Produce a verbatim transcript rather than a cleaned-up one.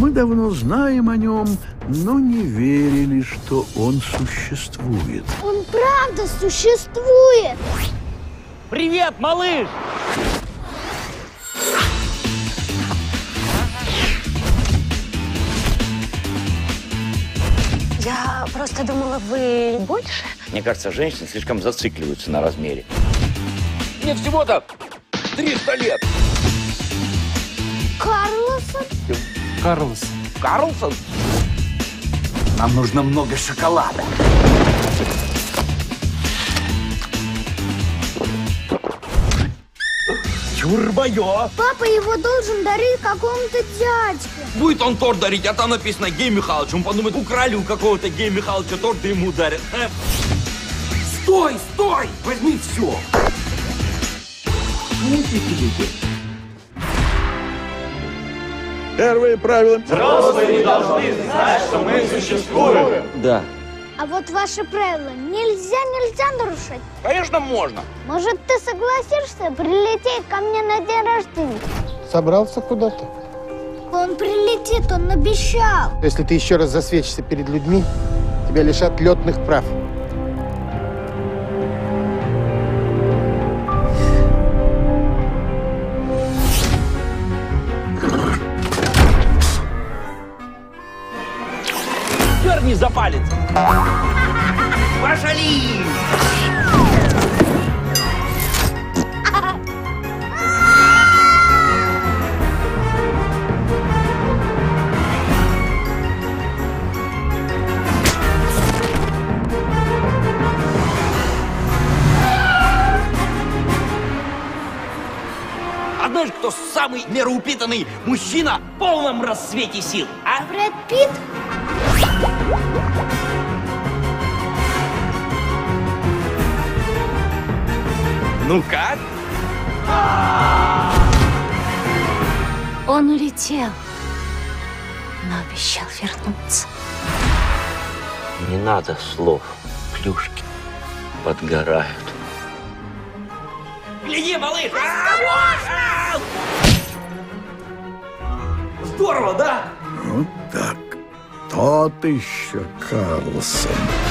Мы давно знаем о нем, но не верили, что он существует. Он правда существует! Привет, малыш! Я просто думала, вы больше. Мне кажется, женщины слишком зацикливаются на размере. Мне всего-то триста лет. Карлсон? Карлсон. Карлсон? Нам нужно много шоколада. Чурбайо! Папа его должен дарить какому-то дядьке. Будет он торт дарить, а там написано Гей Михайлович. Он подумает, украли у какого-то Гея Михайловича торт, и ему дарят. Э? Стой, стой! Возьми все! Первые правила. Взрослые не должны знать, что мы существуем. Да. А вот ваши правила нельзя, нельзя нарушать. Конечно, можно. Может, ты согласишься прилететь ко мне на день рождения? Собрался куда-то? Он прилетит, он обещал. Если ты еще раз засветишься перед людьми, тебя лишат летных прав. Дерни за палец. Пошли! А знаешь, кто самый мероупитанный мужчина в полном расцвете сил, а? Брэд Питт? Ну как? Он улетел, но обещал вернуться. Не надо слов, плюшки подгорают. Гляди, малыш! А, вот! А! Здорово, да? Вот так. Тот еще Карлсон.